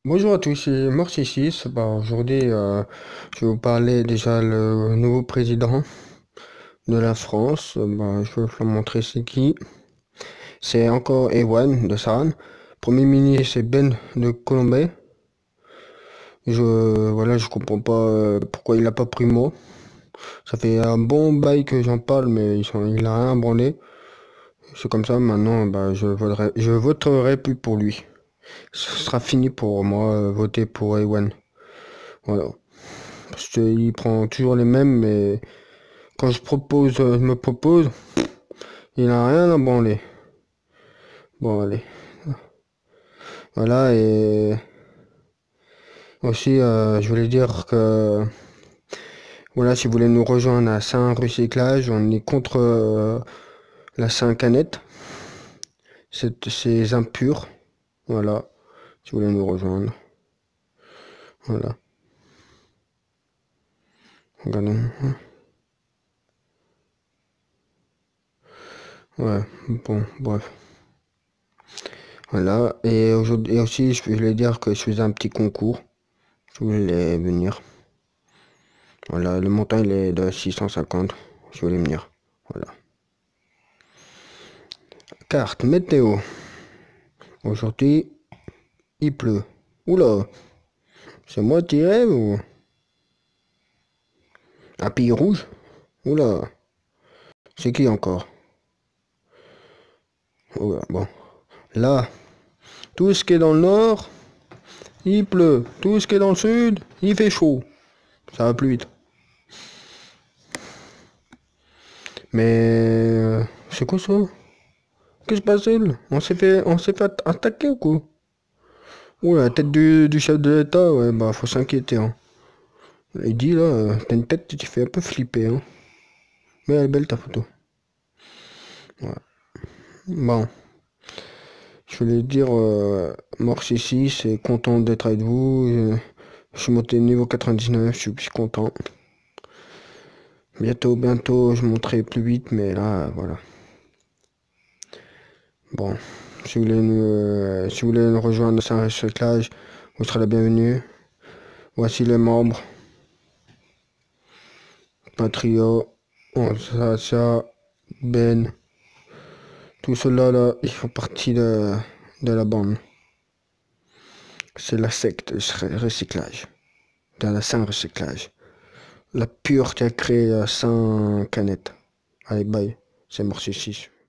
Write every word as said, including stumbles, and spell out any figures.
Bonjour à tous, c'est Morticis. Bah, aujourd'hui, euh, je vais vous parler déjà le nouveau président de la France. Euh, Bah, je vais vous montrer c'est qui. C'est encore Ewan de Saran. Premier ministre, c'est Ben de Colombie. Je, voilà, je comprends pas euh, pourquoi il a pas pris mot. Ça fait un bon bail que j'en parle, mais ils sont, il a rien branlé. C'est comme ça, maintenant, bah, je voterai, je voterai plus pour lui. Ce sera fini pour moi, euh, voter pour Ewan. Voilà. Parce qu'il prend toujours les mêmes, mais quand je propose, euh, je me propose, il n'a rien à branler. Bon, allez. Voilà, et aussi, euh, je voulais dire que, voilà, si vous voulez nous rejoindre à Saint-Recyclage, on est contre euh, la Saint-Canette. C'est c'est impur. Voilà, si vous voulez nous rejoindre. Voilà. Regardons. Ouais, bon, bref. Voilà, et aujourd'hui, et aussi, je voulais dire que je faisais un petit concours. Je voulais venir. Voilà, le montant il est de six cent cinquante. Je voulais venir. Voilà. Carte météo. Aujourd'hui, il pleut. Oula, c'est moi qui rêve ou un pays rouge? Oula, c'est qui encore? Oula, bon. Là, tout ce qui est dans le nord, il pleut. Tout ce qui est dans le sud, il fait chaud. Ça va plus vite. Mais euh, c'est quoi ça? Qu'est-ce qui se passe là? On s'est fait, on s'est fait attaquer ou quoi? Oula, la tête du, du chef de l'État, ouais, bah faut s'inquiéter, hein. Il dit là, euh, t'as une tête qui te fait un peu flipper, hein. Mais elle est belle ta photo. Ouais. Bon, je voulais dire, euh, Morse ici, c'est content d'être avec vous. Je, je suis monté niveau quatre-vingt-dix-neuf, je suis plus content. Bientôt, bientôt, je monterai plus vite, mais là, voilà. Bon, si vous voulez nous, euh, si vous voulez nous rejoindre à un recyclage, vous serez la bienvenue. Voici les membres. Patrio, Sacha, Ben, tout cela là, ils font partie de, de la bande. C'est la secte du recyclage, de la Saint-Recyclage. La pure qui a créé la Saint-Canette. Allez, bye, c'est Morticis.